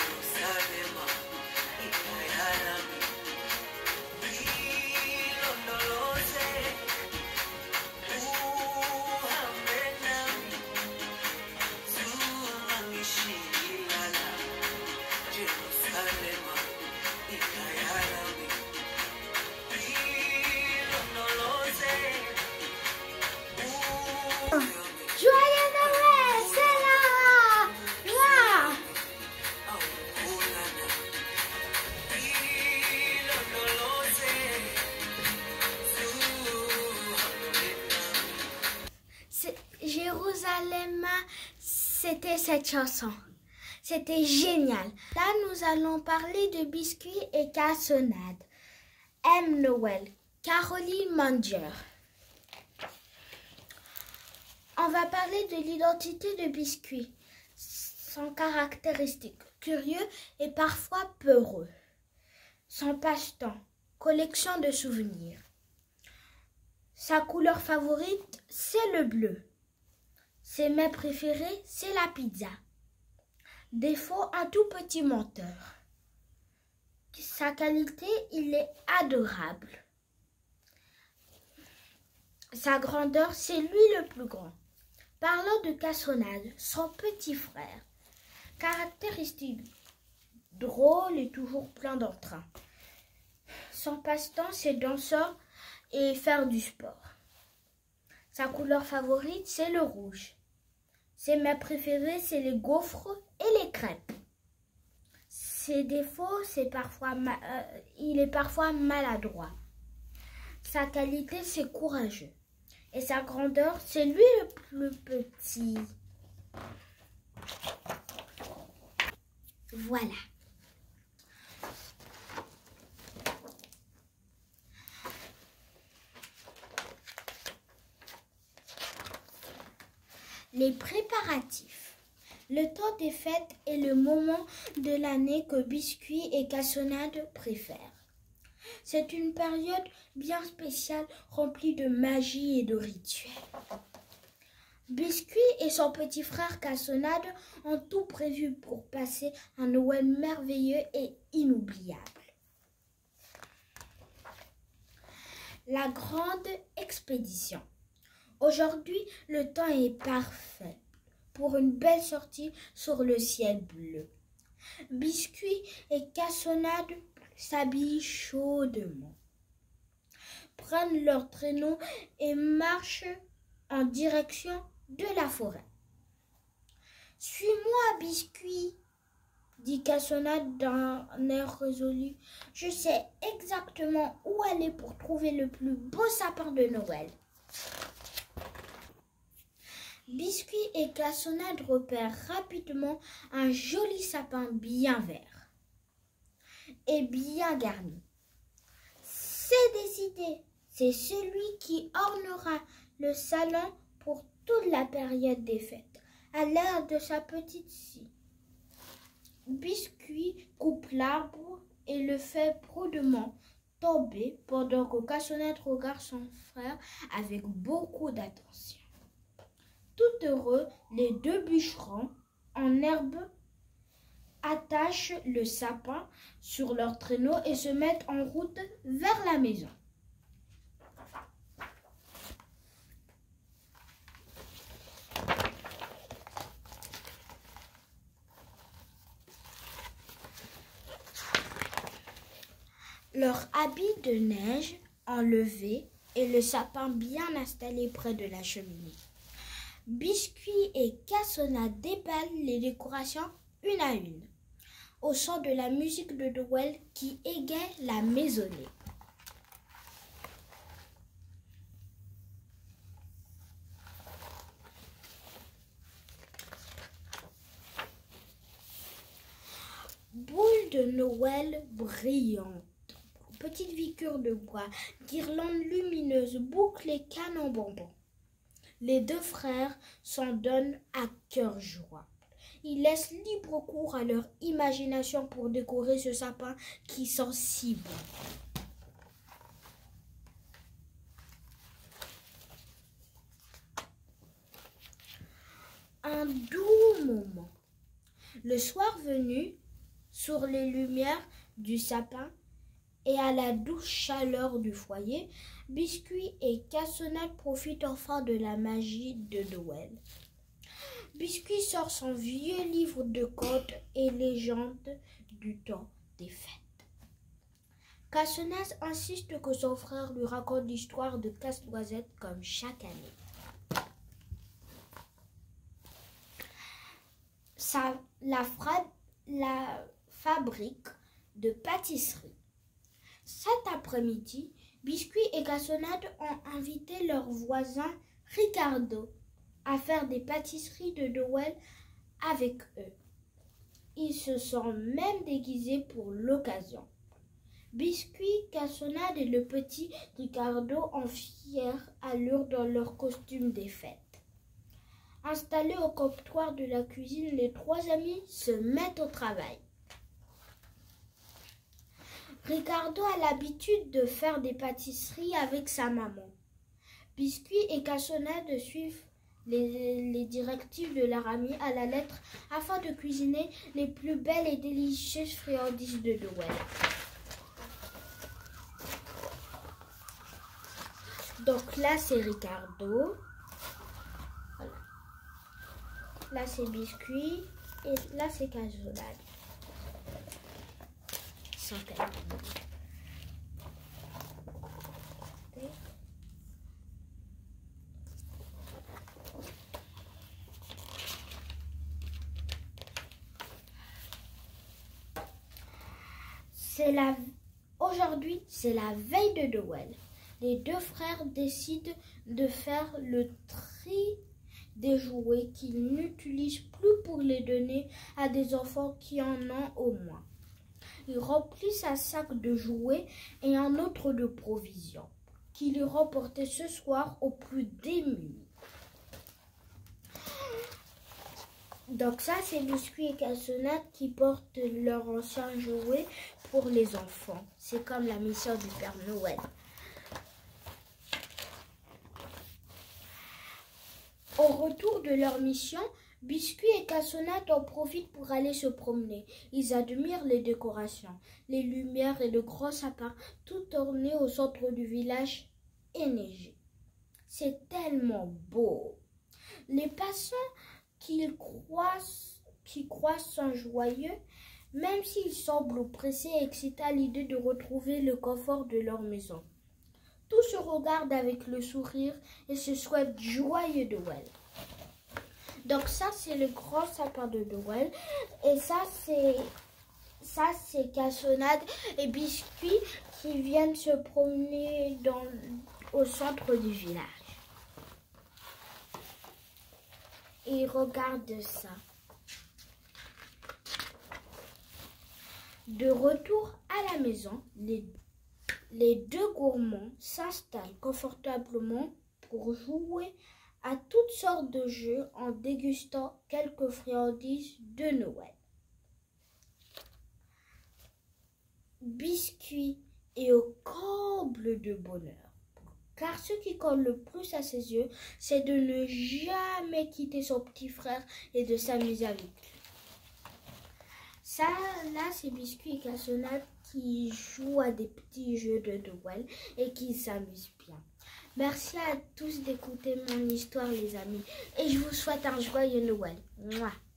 Joyeux Noël, c'est là! Là! Jérusalem, c'était cette chanson. C'était génial. Là, nous allons parler de biscuits et cassonades. M. Noël, Caroline Manger. On va parler de l'identité de biscuits, son caractéristique, curieux et parfois peureux. Son passe-temps, collection de souvenirs. Sa couleur favorite, c'est le bleu. Ses mets préférés, c'est la pizza. Défaut, un tout petit menteur. Sa qualité, il est adorable. Sa grandeur, c'est lui le plus grand. Parlons de cassonade, son petit frère. Caractéristique, drôle et toujours plein d'entrain. Son passe-temps, c'est danseur et faire du sport. Sa couleur favorite, c'est le rouge. Ses mets préférés, c'est les gaufres et les crêpes. Ses défauts, il est parfois maladroit. Sa qualité, c'est courageux. Et sa grandeur, c'est lui le plus petit. Voilà. Les préparatifs. Le temps des fêtes est le moment de l'année que biscuits et cassonades préfèrent. C'est une période bien spéciale remplie de magie et de rituels. Biscuit et son petit frère Cassonade ont tout prévu pour passer un Noël merveilleux et inoubliable. La grande expédition. Aujourd'hui, le temps est parfait pour une belle sortie sur le ciel bleu. Biscuit et Cassonade s'habillent chaudement, prennent leur traîneau et marchent en direction de la forêt. « Suis-moi, Biscuit !» dit Cassonade d'un air résolu. « Je sais exactement où aller pour trouver le plus beau sapin de Noël. » Biscuit et Cassonade repèrent rapidement un joli sapin bien vert et bien garni. C'est décidé, c'est celui qui ornera le salon pour toute la période des fêtes, à l'air de sa petite scie. Biscuit coupe l'arbre et le fait prudemment tomber pendant que Cassonade regarde son frère avec beaucoup d'attention. Tout heureux, les deux bûcherons en herbe attachent le sapin sur leur traîneau et se mettent en route vers la maison. Leur habit de neige enlevé et le sapin bien installé près de la cheminée. Biscuit et Cassonade déballent les décorations une à une, au son de la musique de Noël qui égaye la maisonnée. Boule de Noël brillante, petite vicure de bois, guirlande lumineuse, boucle et canon bonbon. Les deux frères s'en donnent à cœur joie. Ils laissent libre cours à leur imagination pour décorer ce sapin qui sent si bon. Un doux moment. Le soir venu, sur les lumières du sapin et à la douce chaleur du foyer, Biscuit et Cassonade profitent enfin de la magie de Noël. Biscuit sort son vieux livre de contes et légendes du temps des fêtes. Cassonade insiste que son frère lui raconte l'histoire de Casse-Noisette comme chaque année. La fabrique de pâtisserie. Cet après-midi, Biscuit et Cassonade ont invité leur voisin Ricardo à faire des pâtisseries de Noël avec eux. Ils se sont même déguisés pour l'occasion. Biscuit, Cassonade et le petit Ricardo en fière allure dans leur costume des fêtes. Installés au comptoir de la cuisine, les trois amis se mettent au travail. Ricardo a l'habitude de faire des pâtisseries avec sa maman. Biscuit et Cassonade suivent les directives de leur ami à la lettre afin de cuisiner les plus belles et délicieuses friandises de Noël. Donc là c'est Ricardo, voilà. Là c'est Biscuit et là c'est Cassonade. Aujourd'hui, c'est la veille de Noël. Les deux frères décident de faire le tri des jouets qu'ils n'utilisent plus pour les donner à des enfants qui en ont au moins. Ils remplissent un sac de jouets et un autre de provisions qu'ils iront porter ce soir aux plus démunis. Donc ça, c'est Biscuit et Cassonade qui portent leurs anciens jouets pour les enfants. C'est comme la mission du Père Noël. Au retour de leur mission, Biscuit et Cassonade en profitent pour aller se promener. Ils admirent les décorations, les lumières et le grand sapin, tout orné au centre du village enneigé. C'est tellement beau. Les passants qui croient sont joyeux, même s'ils semblent pressés et excités à l'idée de retrouver le confort de leur maison. Tous se regardent avec le sourire et se souhaitent joyeux Noël. Donc ça, c'est le grand sapin de Noël. Et ça, c'est Cassonade et Biscuit qui viennent se promener au centre du village. Et ils regardent ça. De retour à la maison, les deux gourmands s'installent confortablement pour jouer à toutes sortes de jeux en dégustant quelques friandises de Noël. Biscuit est au comble de bonheur, car ce qui compte le plus à ses yeux, c'est de ne jamais quitter son petit frère et de s'amuser avec lui. Ça, là, c'est Biscuit et Cassonade qui jouent à des petits jeux de Noël et qui s'amusent bien. Merci à tous d'écouter mon histoire, les amis. Et je vous souhaite un joyeux Noël. Mouah.